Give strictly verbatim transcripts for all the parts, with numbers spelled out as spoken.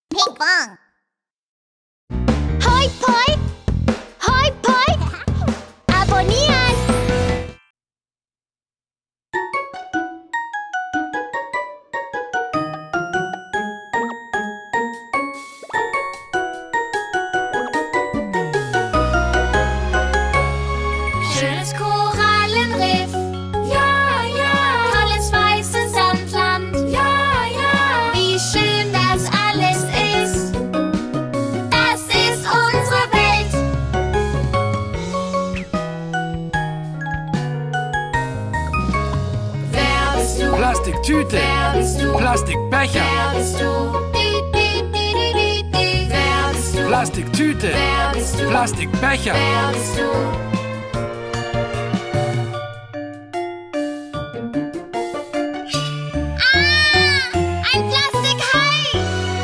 Pinkfong. Hoi poi, hoi poi, abonnieren. Schönes Korallenriff, ja, ja. Tolles weißes Sandland, ja, ja. Wie schön das alles ist. Das ist unsere Welt. Wer bist du? Plastiktüte, Wer bist du? Plastikbecher, Wer bist du? Di, di, di, di, di, di. Wer bist du? Plastiktüte, Wer bist du? Plastikbecher, Wer bist du? Ein Plastikhai.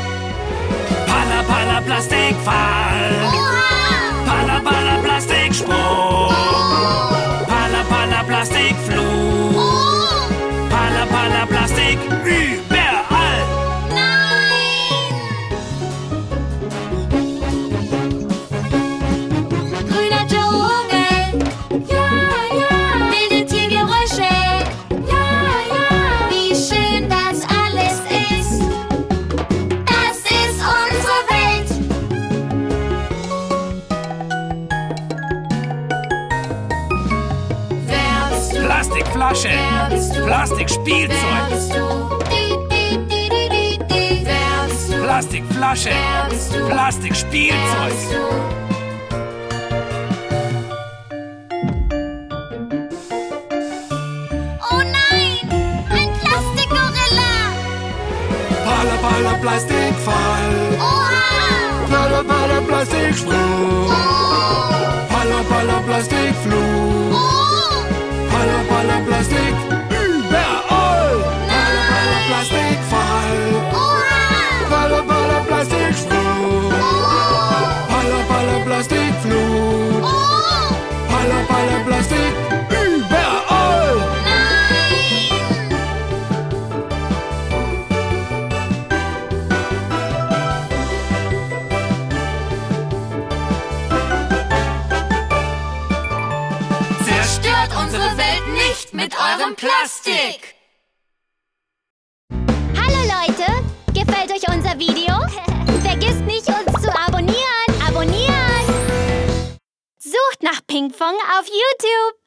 Palapala-Plastikfall, Oha. Palapala-Plastiksprung, Palapala-Plastikflut, Oh. Palapala-Plastik überall. Nein. Grüner Dschungel, ja, ja. Wilde Tiergeräusche, ja, ja. Wie schön das alles ist. Das ist unsere Welt. Wer bist du? Plastikflasche, Wer bist du? Plastikspielzeug, Wer bist du? Di, di, di, di, di, di. Wer bist du? Plastikflasche, Wer bist du? Wer Plastikspielzeug, bist du? Oh nein, ein Plastikgorilla. Palapala-Plastikfall, Oha. Palapala-Plastiksprung, Oh. Palapala-Plastikflut, Oh. Palapala-Plastik überall. Palapala-Plastikfall, Oha. Palapala-Plastiksprung, Oh. Palapala-Plastikflut, Oh. Palapala-Plastik überall. Nein. Zerstört unsere Welt nicht mit eurem Plastik! Hallo Leute, gefällt euch unser Video? Vergisst nicht, uns zu abonnieren. Abonnieren! Sucht nach Pinkfong auf YouTube.